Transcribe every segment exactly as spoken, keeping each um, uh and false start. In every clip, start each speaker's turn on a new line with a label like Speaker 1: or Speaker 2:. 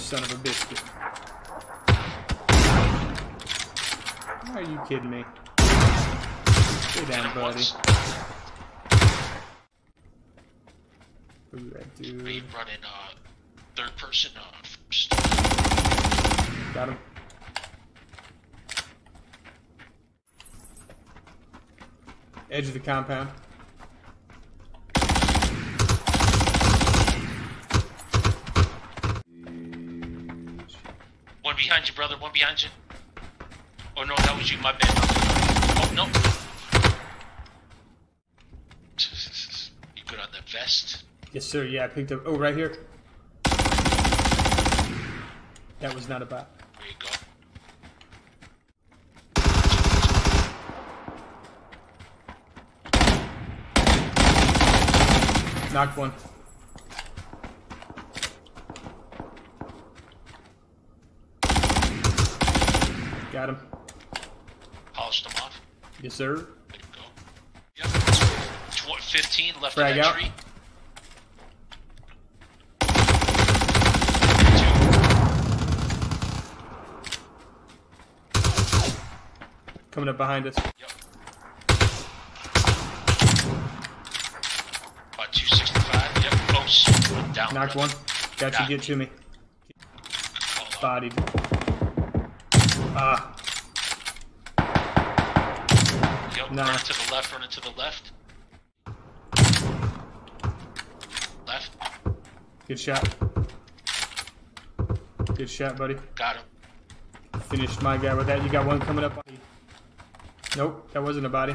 Speaker 1: son of a biscuit. Are you kidding me? Stay down, buddy. Who's that dude?
Speaker 2: We running uh, third person uh, first.
Speaker 1: Got him. Edge of the compound.
Speaker 2: One behind you, brother. One behind you. Oh no, that was you. My bad. Oh no. You good on the vest?
Speaker 1: Yes, sir. Yeah, I picked up. Oh, right here. That was not a bot.
Speaker 2: There you go.
Speaker 1: Knocked one. Got him.
Speaker 2: Polished him off.
Speaker 1: Yes, sir.
Speaker 2: There you go. Yep. Tw fifteen left
Speaker 1: Frag
Speaker 2: of that
Speaker 1: out.
Speaker 2: tree.
Speaker 1: Coming up behind us.
Speaker 2: Yep. About two sixty-five. Yep. Close. Down.
Speaker 1: Knocked one. Got you. Get to me. Bodied. Ah.
Speaker 2: Yep.
Speaker 1: Nah.
Speaker 2: Run to the left. Run to the left. Left.
Speaker 1: Good shot. Good shot, buddy.
Speaker 2: Got him.
Speaker 1: Finished my guy with that. You got one coming up. Nope, that wasn't a body.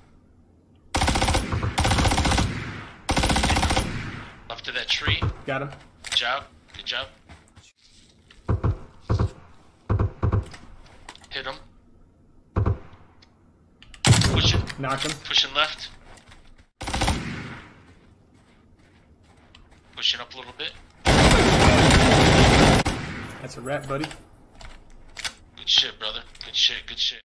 Speaker 2: Left of that tree.
Speaker 1: Got him.
Speaker 2: Good job. Good job. Hit him. Pushing.
Speaker 1: Knocked him.
Speaker 2: Pushing left. Pushing up a little bit.
Speaker 1: That's a rat, buddy.
Speaker 2: Good shit, brother. Good shit. Good shit.